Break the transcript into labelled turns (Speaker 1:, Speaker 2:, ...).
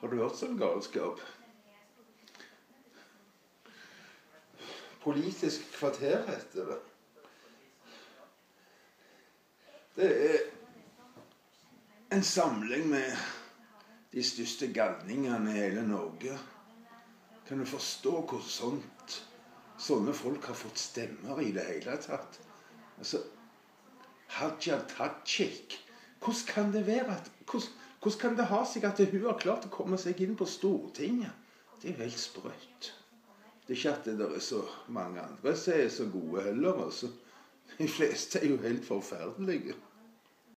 Speaker 1: Har du hørt sånn galskap? Politisk kvarter heter det. Det er en samling med de største galningene i hele Norge. Kan du forstå hvor sånne folk har fått stemmer i det hele tatt? Altså, Hadia Tajik. Hvordan kan det være at... Hvordan kan det ha seg at hun har klart å komme seg inn på Stortinget? Det er jo helt sprøtt. Det er ikke at det er så mange andre som er så gode heller, altså. De fleste er jo helt forferdelige.